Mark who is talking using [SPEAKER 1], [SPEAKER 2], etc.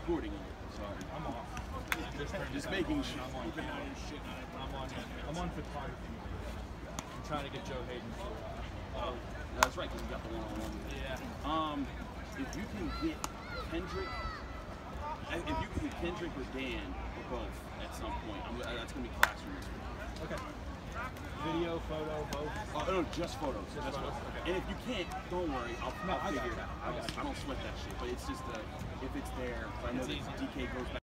[SPEAKER 1] recording you. Sorry.
[SPEAKER 2] I'm off.
[SPEAKER 1] Just making sure.
[SPEAKER 2] I'm on photography. I'm trying to get Joe Hayden for.
[SPEAKER 1] That's right, because you got the one-on-one.
[SPEAKER 2] Yeah.
[SPEAKER 1] If you can get Kendrick or Dan or both at some point, that's gonna be classroom this week.
[SPEAKER 2] Okay. Video, photo, both.
[SPEAKER 1] No, just photos. Just photos.
[SPEAKER 2] Okay.
[SPEAKER 1] And if you can't, don't worry. I'll figure it out.
[SPEAKER 2] I got it.
[SPEAKER 1] I don't sweat that shit. But it's just if it's there. I know that DK goes back.